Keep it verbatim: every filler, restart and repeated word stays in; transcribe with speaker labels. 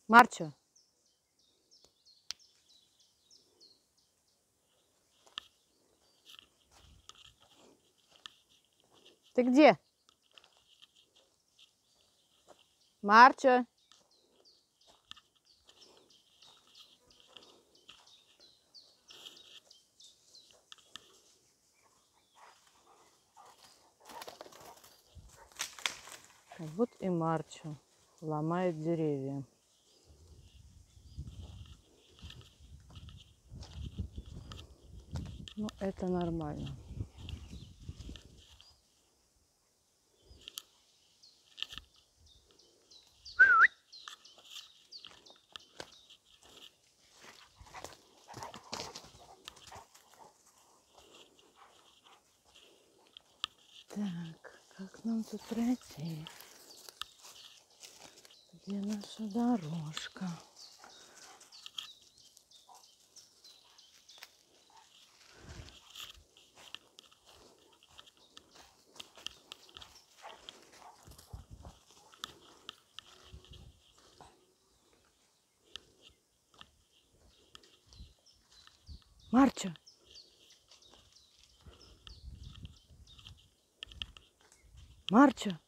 Speaker 1: Марчо. Ты где? Марчо. Вот и Марчо ломает деревья. Ну, это нормально. Так, как нам тут пройти? Где наша дорожка? Марчо! Марчо!